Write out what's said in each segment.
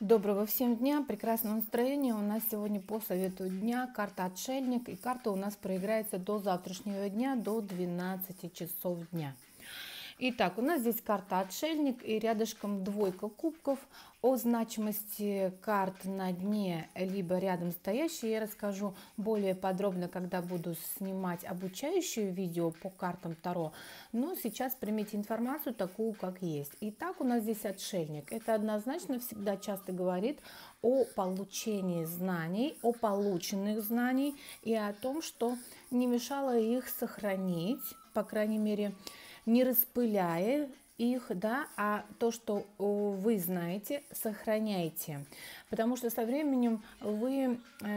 Доброго всем дня, прекрасного настроения. У нас сегодня по совету дня карта Отшельник. И карта у нас проиграется до завтрашнего дня, до 12 часов дня. Итак, у нас здесь карта Отшельник и рядышком двойка кубков. О значимости карт на дне, либо рядом стоящие, я расскажу более подробно, когда буду снимать обучающее видео по картам Таро. Но сейчас примите информацию такую, как есть. Итак, у нас здесь Отшельник. Это однозначно всегда часто говорит о получении знаний, о полученных знаний и о том, что не мешало их сохранить, по крайней мере, не распыляя их, да, а то, что вы знаете, сохраняйте, потому что со временем вы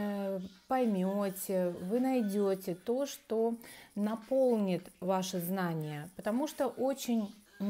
поймете, вы найдете то, что наполнит ваши знания, потому что очень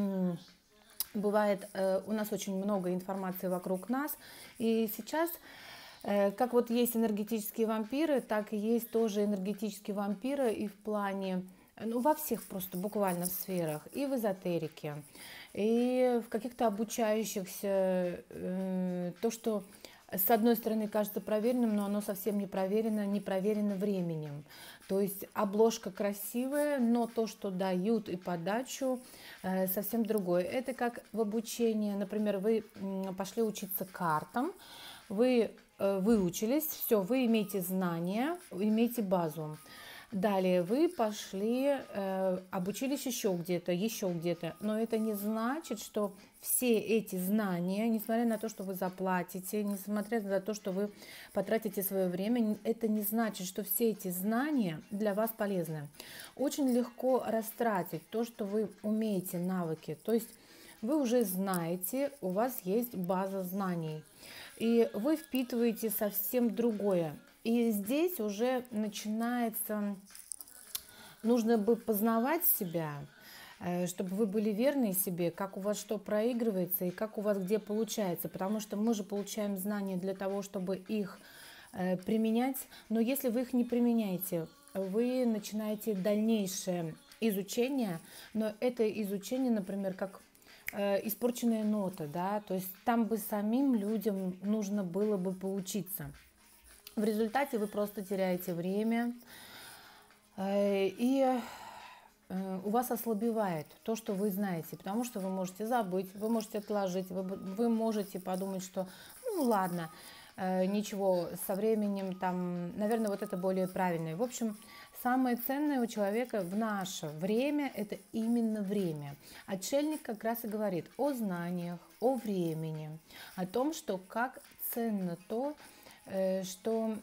бывает, у нас очень много информации вокруг нас, и сейчас как вот есть энергетические вампиры, так и есть тоже энергетические вампиры и в плане, ну, во всех просто буквально сферах, и в эзотерике, и в каких-то обучающихся, то, что с одной стороны кажется проверенным, но оно совсем не проверено, не проверено временем. То есть обложка красивая, но то, что дают и подачу, совсем другое. Это как в обучении, например, вы пошли учиться картам, вы выучились, все, вы имеете знания, имеете базу. Далее вы пошли, обучились еще где-то, но это не значит, что все эти знания, несмотря на то, что вы заплатите, несмотря на то, что вы потратите свое время, это не значит, что все эти знания для вас полезны. Очень легко растратить то, что вы умеете, навыки, то есть вы уже знаете, у вас есть база знаний, и вы впитываете совсем другое. И здесь уже начинается, нужно бы познавать себя, чтобы вы были верны себе, как у вас что проигрывается и как у вас где получается. Потому что мы же получаем знания для того, чтобы их применять. Но если вы их не применяете, вы начинаете дальнейшее изучение, но это изучение, например, как испорченная нота, да, то есть там бы самим людям нужно было бы поучиться. В результате вы просто теряете время, и у вас ослабевает то, что вы знаете, потому что вы можете забыть, вы можете отложить, вы можете подумать, что ну ладно, ничего, со временем там, наверное, вот это более правильное. В общем, самое ценное у человека в наше время – это именно время. Отшельник как раз и говорит о знаниях, о времени, о том, что как ценно то, что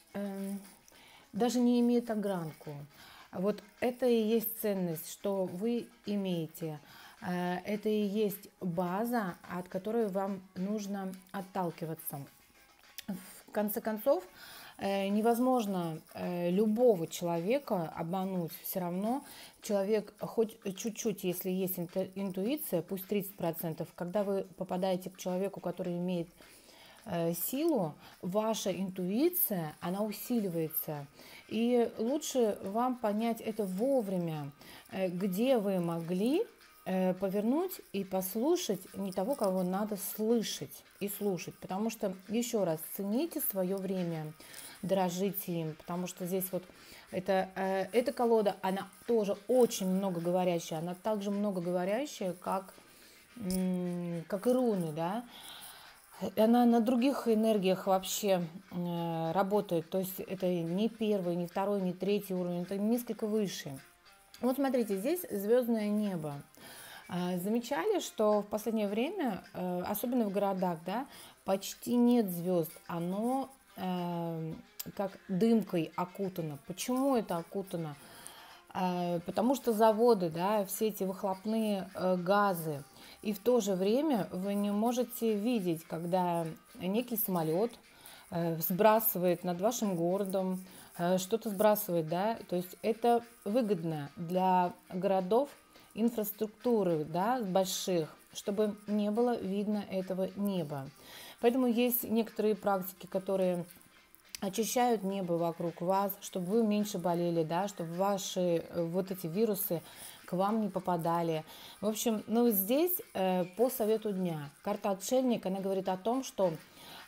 даже не имеет огранку. Вот это и есть ценность, что вы имеете. Это и есть база, от которой вам нужно отталкиваться. В конце концов, невозможно любого человека обмануть. Все равно человек хоть чуть-чуть, если есть интуиция, пусть 30%, когда вы попадаете к человеку, который имеет силу, ваша интуиция, она усиливается. И лучше вам понять это вовремя, где вы могли повернуть и послушать не того, кого надо слышать и слушать. Потому что, еще раз, цените свое время, дорожите им, потому что здесь вот эта колода, она тоже очень многоговорящая, она также многоговорящая, как и руны, да. Она на других энергиях вообще работает, то есть это не первый, не второй, не третий уровень, это несколько выше. Вот смотрите, здесь звездное небо. Замечали, что в последнее время, особенно в городах, да, почти нет звезд, оно как дымкой окутано. Почему это окутано? Потому что заводы, да, все эти выхлопные газы. И в то же время вы не можете видеть, когда некий самолет сбрасывает над вашим городом, что-то сбрасывает, да, то есть это выгодно для городов, инфраструктуры, да, больших, чтобы не было видно этого неба. Поэтому есть некоторые практики, которые очищают небо вокруг вас, чтобы вы меньше болели, да, чтобы ваши вот эти вирусы к вам не попадали. В общем, ну здесь по совету дня карта Отшельник, она говорит о том, что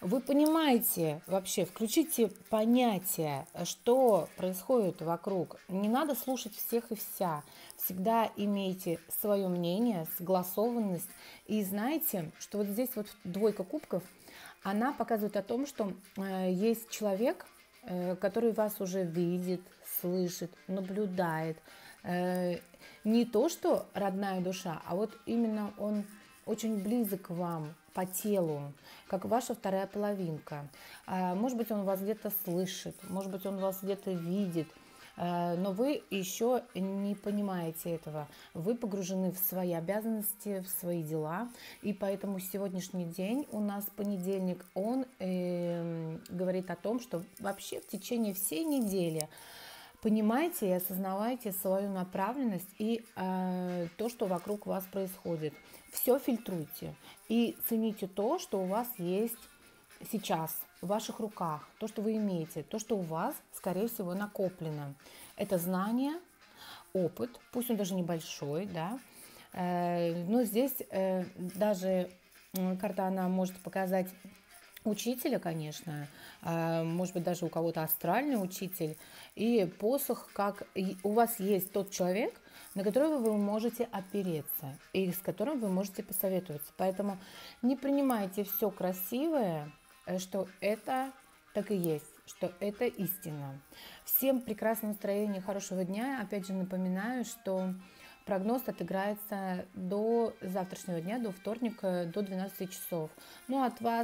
Вы понимаете вообще, включите понятие, что происходит вокруг. Не надо слушать всех и вся. Всегда имейте свое мнение, согласованность. И знаете, что вот здесь вот двойка кубков, она показывает о том, что есть человек, который вас уже видит, слышит, наблюдает. Не то, что родная душа, а вот именно он очень близок к вам по телу, как ваша вторая половинка. Может быть, он вас где-то слышит, может быть, он вас где-то видит, но вы еще не понимаете этого. Вы погружены в свои обязанности, в свои дела, и поэтому сегодняшний день у нас понедельник, он говорит о том, что вообще в течение всей недели понимайте и осознавайте свою направленность и то, что вокруг вас происходит. Все фильтруйте и цените то, что у вас есть сейчас в ваших руках, то, что вы имеете, то, что у вас, скорее всего, накоплено. Это знание, опыт, пусть он даже небольшой, да, но здесь даже карта, она может показать учителя, конечно, может быть, даже у кого-то астральный учитель, и посох, как у вас есть тот человек, на которого вы можете опереться, и с которым вы можете посоветоваться. Поэтому не принимайте все красивое, что это так и есть, что это истина. Всем прекрасного настроения, хорошего дня. Опять же напоминаю, что прогноз отыграется до завтрашнего дня, до вторника, до 12 часов. Ну, от вас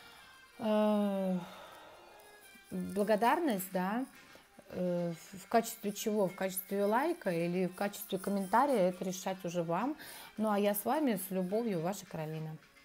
благодарность, да, в качестве чего? В качестве лайка или в качестве комментария, это решать уже вам. Ну, а я с вами с любовью, ваша Каролина.